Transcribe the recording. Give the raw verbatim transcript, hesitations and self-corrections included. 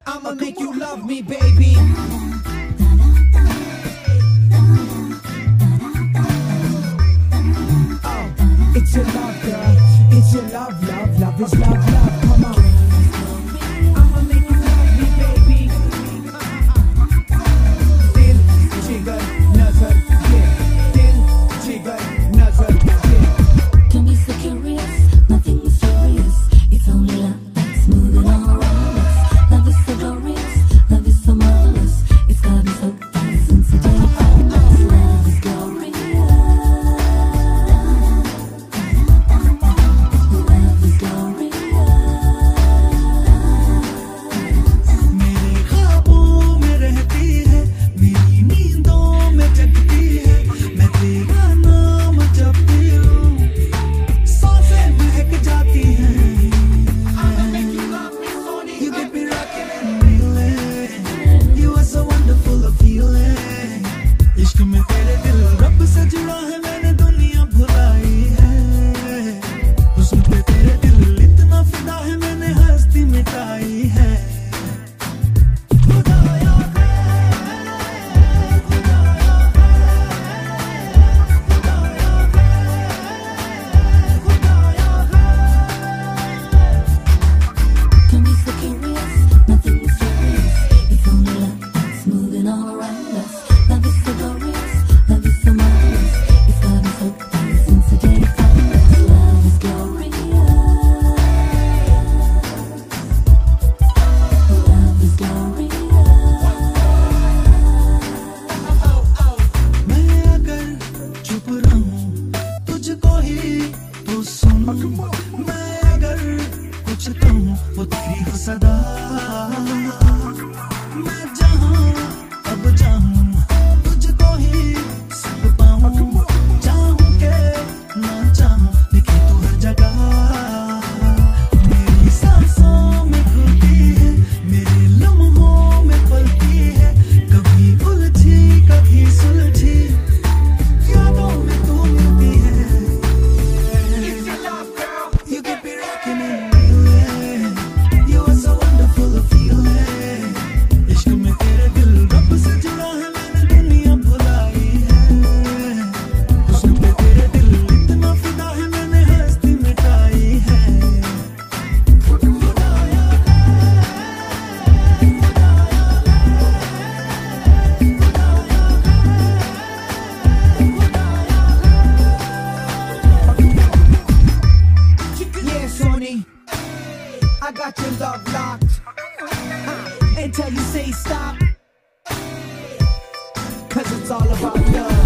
I'ma make you love me, baby. Oh, it's your love, girl. It's your love, love, love is love, love. Come on. I'ma make you love me, baby. Dil jigar nazar ye, dil jigar nazar ye. Can be so curious, nothing mysterious. It's only love that's moving all around us. Love is so glorious, love is so marvelous. It's gotta be so fast since the day you found us. Love is glorious. Love is glorious. मेरे ख्वाबों में रहती है, मेरी नींदों में जगती है, मैं तेरा नाम जपती हूँ, सांसें महक जाती हैं। You get me rocking and reeling, you are so wonderful a feeling. इश्क में तेरे दिल रब से जुड़ा है, मैंने दुनिया भुलाई है। हुस्न पे तेरे दिल इतना फिदा है, मैंने हस्ती मिटाई है। खुदाया Can be so curious, nothing mysterious. It's only love that's moving all around us. Love is so glorious, love is so marvelous. It's gotta be so fast since the day you found us. Love is glorious. Love is glorious. मैं अगर चुप रहूं तुझको ही तो सुन, मैं अगर कुछ कहूं वो तेरी हो सदा। मैं जहां अब जाऊं तुझको ही सब पाऊं, चाहूं के ना चाहूं दिखे तू हर जगह। मेरी सांसों में घुलती है, मेरे लम्हों में पलती है, कभी उलझी कभी सुलझी यादों में तू मिलती है। It's your love, girl. You get me rocking and reeling, you are so wonderful a feeling. इश्क में तेरे दिल रब से जुड़ा है, मैंने दुनिया भुलाई है। हुस्न पे तेरे दिल इतना फिदा है, मैंने हस्ती मिटाई है। Yeah, Sony, I got your love locked. Uh, Until you say stop, cause it's all about love.